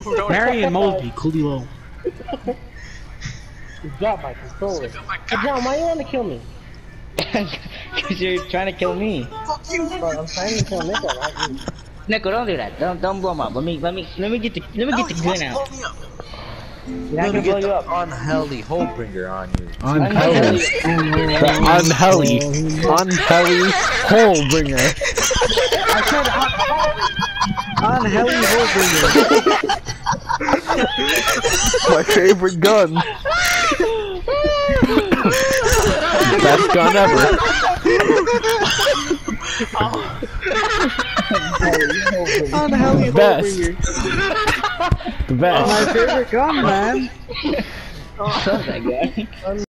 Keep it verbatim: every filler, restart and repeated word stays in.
Barry and Mosby, Coolio. You dropped my controller. Hey, John, why you want to kill me? Cause you're trying to kill me. Fuck you. Bro, I'm trying to kill Nico, not you. Nico, don't do that. Don't don't blow him up. Let me let me let me get the let me get the gun out. You're not gonna blow you up. Unhealthy Holebringer on you. Unhelly. The unhelly. Unhelly Holebringer. I said unhelly Holebringer. My favorite gun. Best gun ever. Unhelly Best. Holebringer. The best. My favorite gun, man. That guy.